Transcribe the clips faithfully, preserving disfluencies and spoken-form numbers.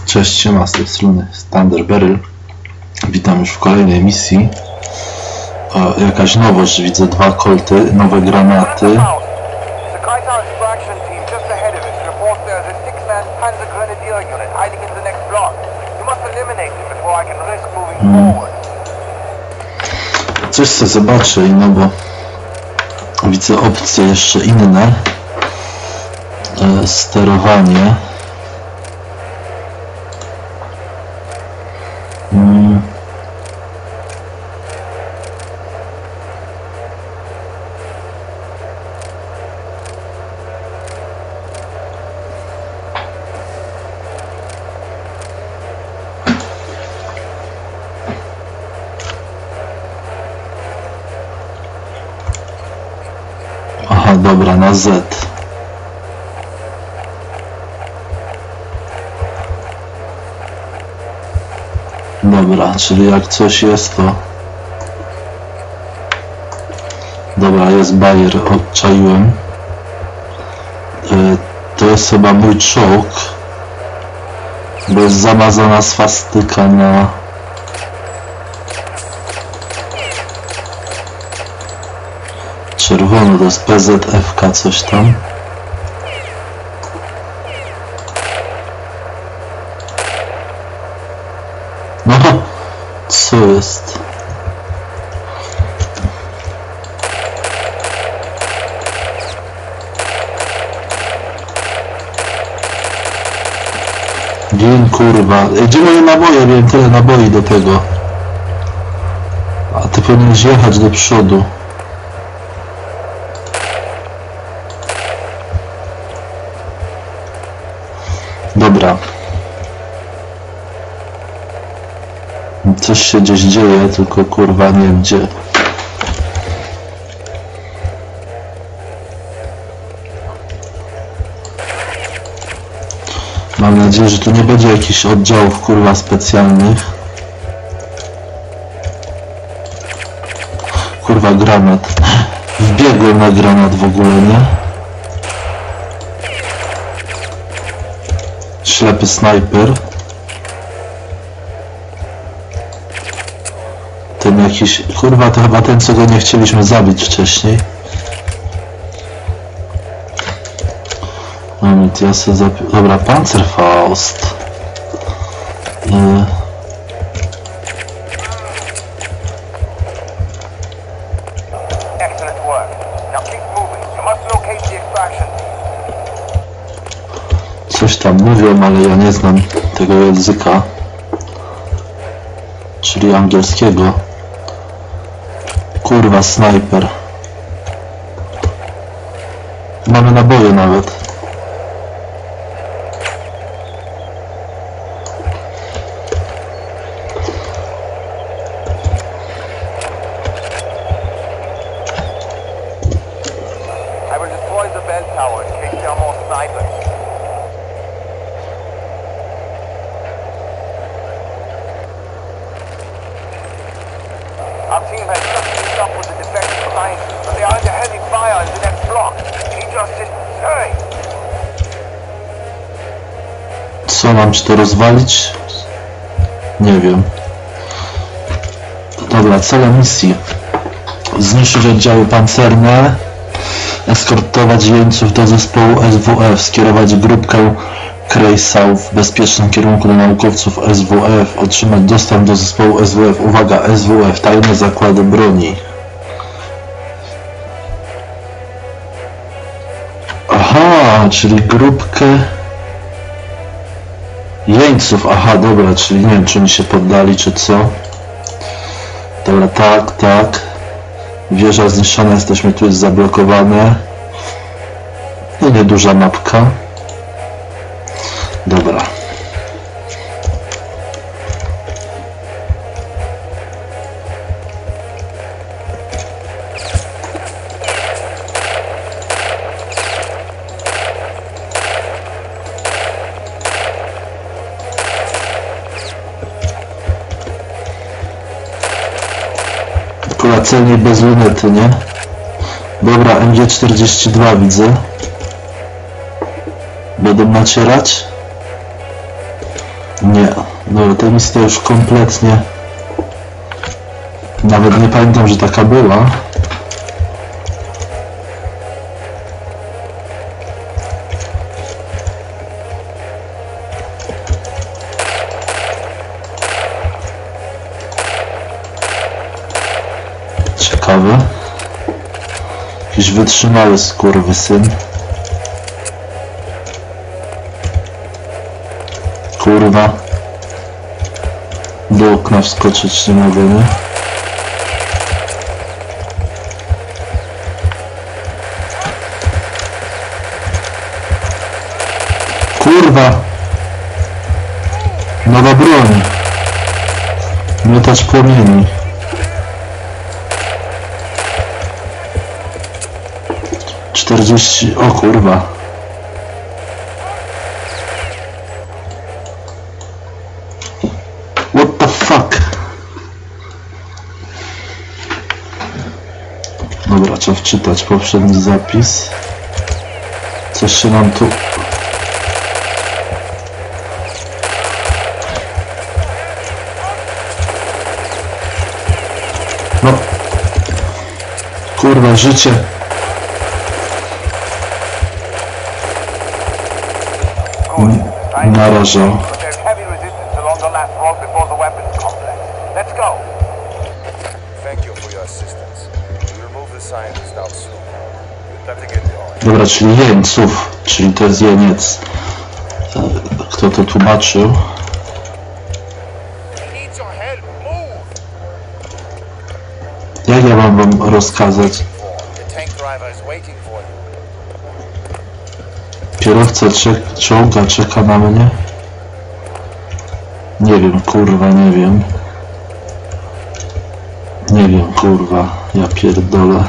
Cześć, siema, z tej strony Thunder Beryl. Witam już w kolejnej misji. O, jakaś nowość, widzę dwa kolty, nowe granaty. Hmm. Coś sobie zobaczę, no bo widzę opcje jeszcze inne. E, sterowanie. Hmm. Aha, dobra, na Z. Dobra, czyli jak coś jest, to... Dobra, jest bajer, odczaiłem. Yy, to jest chyba mój czołg, bo jest zamazana swastyka na... czerwono, to jest P Z F K coś tam. No, co jest? Gin, kurwa. Gdzie moje naboje? Miałem tyle naboi do tego. A ty powinieneś jechać do przodu. Dobra. Coś się gdzieś dzieje, tylko kurwa nie wiem gdzie. Mam nadzieję, że tu nie będzie jakichś oddziałów kurwa specjalnych. Kurwa granat. Wbiegłem na granat w ogóle, nie? Ślepy snajper. Ten jakiś... Kurwa, to chyba ten, co go nie chcieliśmy zabić wcześniej. Mamy ja sobie zapi... Dobra, Panzerfaust. Yy. Coś tam mówią, ale ja nie znam tego języka, czyli angielskiego. Kurwa, snajper. Mamy naboje nawet. Co, mam ci to rozwalić? Nie wiem. Dobra, celem misji: zniszczyć oddziały pancerne, eskortować jeńców do zespołu S W F, skierować grupkę Krejsa w bezpiecznym kierunku do naukowców S W F, otrzymać dostęp do zespołu S W F. Uwaga, S W F, tajne zakłady broni. Aha, czyli grupkę jeńców. Aha, dobra, czyli nie wiem, czy oni się poddali, czy co. Dobra, tak, tak. Wieża zniszczona, jesteśmy tu, jest zablokowane. No, nieduża mapka. Dobra. Celnie bez lunety, nie? Dobra, M G czterdzieści dwa widzę. Będą nacierać. Nie, no ta misja już kompletnie... Nawet nie pamiętam, że taka była. Ciekawe. Jakiś wytrzymały skurwysyn. Kurwa. Do okna wskoczyć nie mogę, nie? Kurwa! Nowa broń! Miotacz płomieni. czterdzieści... O kurwa. What the fuck? Dobra, trzeba wczytać poprzedni zapis. Coś się nam tu... No. Kurwa, życie. Narażał. Dobra, czyli jeńców, czyli to jest jeniec. Kto to tłumaczył? Jak ja mam wam rozkazać? Kierowca czołga czeka na mnie? Nie wiem, kurwa, nie wiem. Nie wiem, kurwa, ja pierdolę.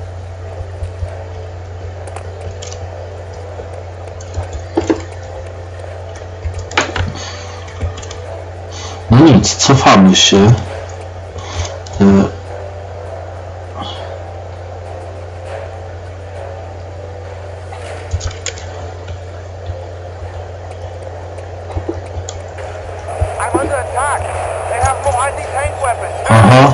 No nic, cofamy się. E Aha.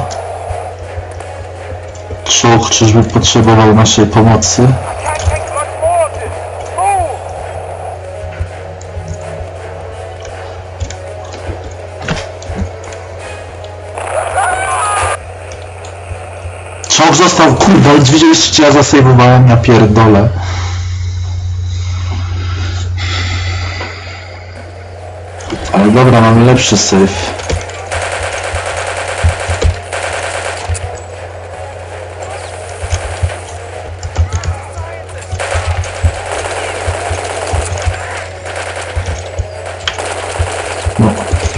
Czołg czyżby potrzebował naszej pomocy? Czołg został, kurwa, widzieliście, ja zasejmowałem, ja pierdolę. Ale dobra, mamy lepszy save. No.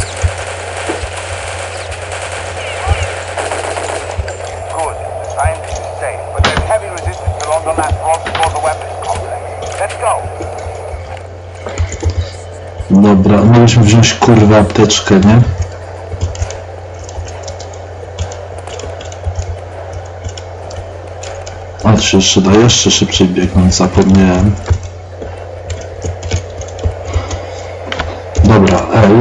Dobra, mogliśmy wziąć kurwa apteczkę, nie? A to się jeszcze da jeszcze szybciej biegnąć, zapomniałem. Dobra, L.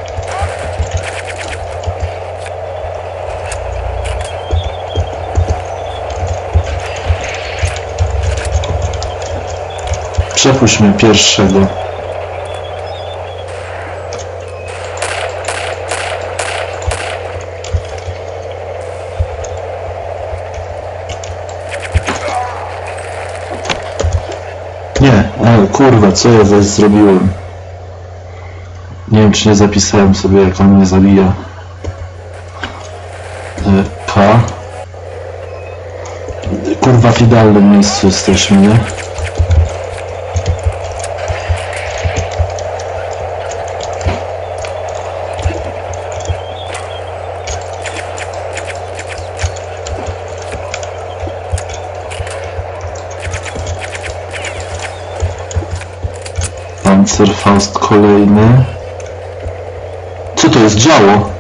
Przepuść mnie pierwszego. Nie, ale kurwa, co ja zaś zrobiłem? Nie wiem, czy nie zapisałem sobie, jak on mnie zabija. K. Kurwa, w idealnym miejscu jesteśmy, nie? Panzerfaust kolejny. Co to jest? Działo?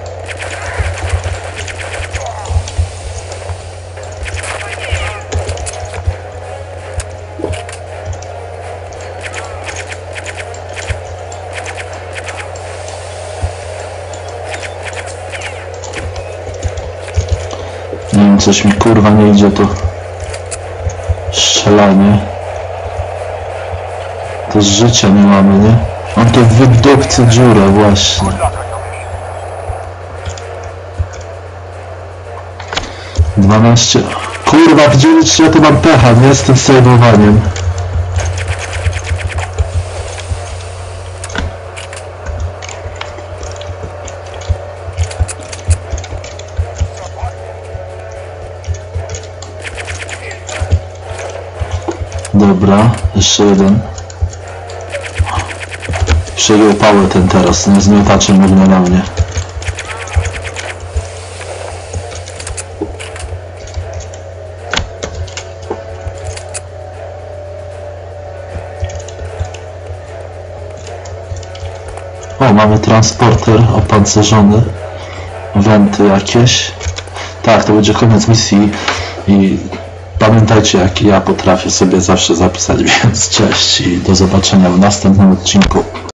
Nie wiem, coś mi kurwa nie idzie to strzelanie. To z życia nie mamy, nie? On to wydupcy dziurę właśnie. dwanaście. Kurwa, widzieliście, ja to mam pecha, nie? Z tym sejwowaniem. Dobra, jeszcze jeden. Przejął pałę ten teraz, nie z miotaczem ognia na mnie. O, mamy transporter opancerzony. Wenty jakieś. Tak, to będzie koniec misji i pamiętajcie, jak ja potrafię sobie zawsze zapisać, więc cześć i do zobaczenia w następnym odcinku.